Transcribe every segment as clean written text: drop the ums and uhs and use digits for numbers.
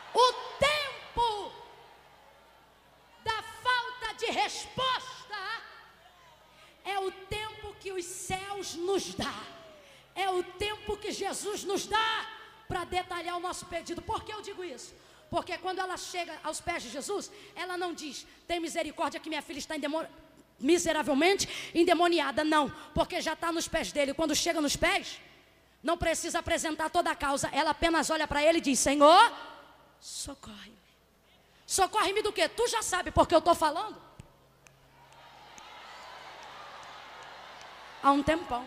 O tempo da falta de resposta é o tempo que os céus nos dá. É o tempo que Jesus nos dá para detalhar o nosso pedido. Por que eu digo isso? Porque quando ela chega aos pés de Jesus, ela não diz: tem misericórdia que minha filha está miseravelmente endemoniada. Não, porque já está nos pés dele. Quando chega nos pés, não precisa apresentar toda a causa. Ela apenas olha para ele e diz: Senhor, socorre-me. Socorre-me do quê? Tu já sabe porque eu estou falando há um tempão.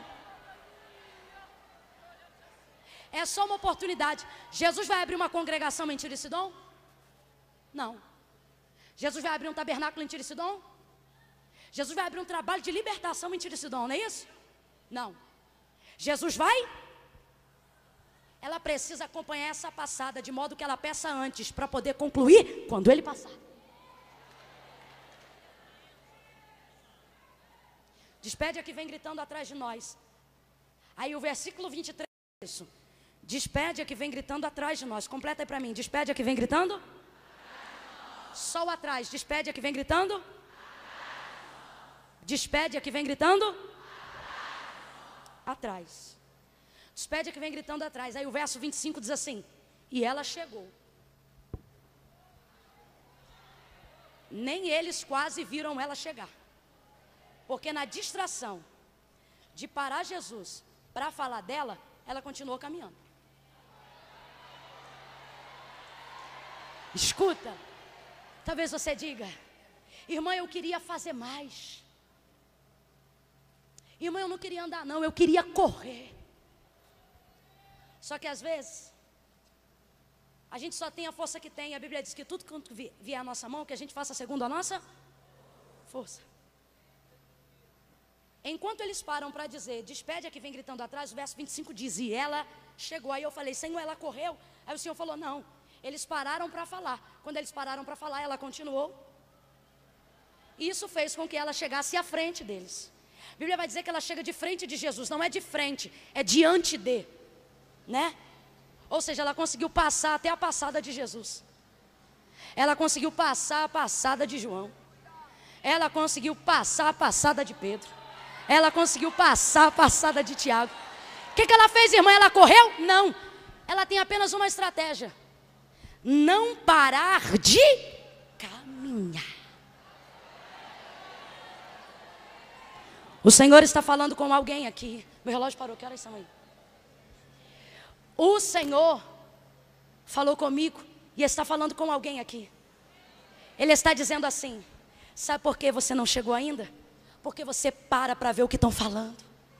É só uma oportunidade. Jesus vai abrir uma congregação em Tiricidom? Não. Jesus vai abrir um tabernáculo em Tiricidom? Jesus vai abrir um trabalho de libertação em Tiricidom, não é isso? Não. Jesus vai? Ela precisa acompanhar essa passada, de modo que ela peça antes, para poder concluir quando ele passar. Despede a que vem gritando atrás de nós. Aí o versículo 23 é isso. Despede a que vem gritando atrás de nós. Completa aí para mim. Despede a que vem gritando. Só o atrás. Despede a que vem gritando. Despede a que vem gritando. Atrás. Despede a que vem gritando atrás. Aí o verso 25 diz assim: e ela chegou. Nem eles quase viram ela chegar. Porque na distração de parar Jesus para falar dela, ela continuou caminhando. Escuta, talvez você diga: irmã, eu queria fazer mais. Irmã, eu não queria andar não, eu queria correr. Só que às vezes a gente só tem a força que tem. A Bíblia diz que tudo quanto vier à nossa mão, que a gente faça segundo a nossa força. Enquanto eles param para dizer: despede a que vem gritando atrás, o verso 25 diz: e ela chegou. Aí eu falei: Senhor, ela correu? Aí o Senhor falou: não, eles pararam para falar. Quando eles pararam para falar, ela continuou. Isso fez com que ela chegasse à frente deles. A Bíblia vai dizer que ela chega de frente de Jesus. Não é de frente, é diante de, né? Ou seja, ela conseguiu passar até a passada de Jesus. Ela conseguiu passar a passada de João. Ela conseguiu passar a passada de Pedro. Ela conseguiu passar a passada de Tiago. O que ela fez, irmã? Ela correu? Não. Ela tem apenas uma estratégia: não parar de caminhar. O Senhor está falando com alguém aqui. Meu relógio parou, que horas são aí? O Senhor falou comigo e está falando com alguém aqui. Ele está dizendo assim: sabe por que você não chegou ainda? Porque você para ver o que estão falando.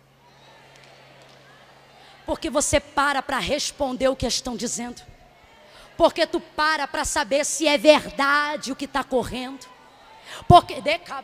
Porque você para responder o que estão dizendo. Porque tu para saber se é verdade o que está correndo. Porque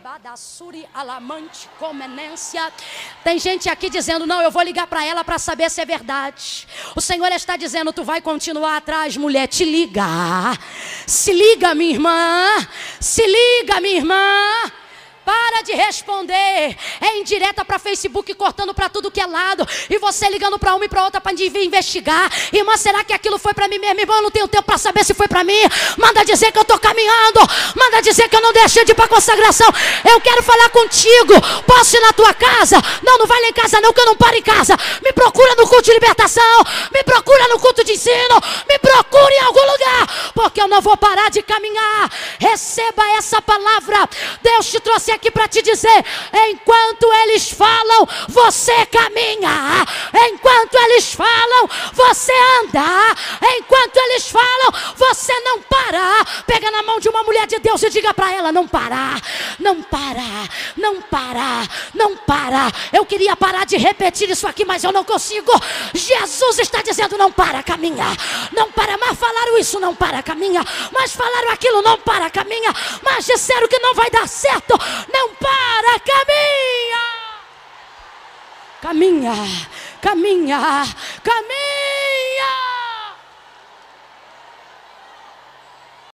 tem gente aqui dizendo: não, eu vou ligar para ela para saber se é verdade. O Senhor está dizendo: tu vai continuar atrás, mulher, te liga. Se liga, minha irmã. Se liga, minha irmã. Para de responder. É indireta para Facebook, cortando para tudo que é lado. E você ligando para uma e para outra para vir investigar. Irmã, será que aquilo foi para mim mesmo? Irmã, eu não tenho tempo para saber se foi para mim. Manda dizer que eu estou caminhando. Manda dizer que eu não deixei de ir para a consagração. Eu quero falar contigo. Posso ir na tua casa? Não, não vai lá em casa não, que eu não paro em casa. Me procura no culto de libertação. Me procura no culto de ensino. Me procura em algum lugar. Porque eu não vou parar de caminhar. Receba essa palavra. Deus te trouxe aqui para te dizer: enquanto eles falam, você caminha. Enquanto eles falam, você anda. Enquanto eles falam, você não para. Pega na mão de uma mulher de Deus e diga para ela: não parar, não parar, não parar, não parar. Eu queria parar de repetir isso aqui, mas eu não consigo. Jesus está dizendo: não para, caminha. Não para, mas falaram isso, não para, caminha. Mas falaram aquilo, não para, caminha. Mas disseram que não vai dar certo, não para, caminha. Caminha, caminha, caminha.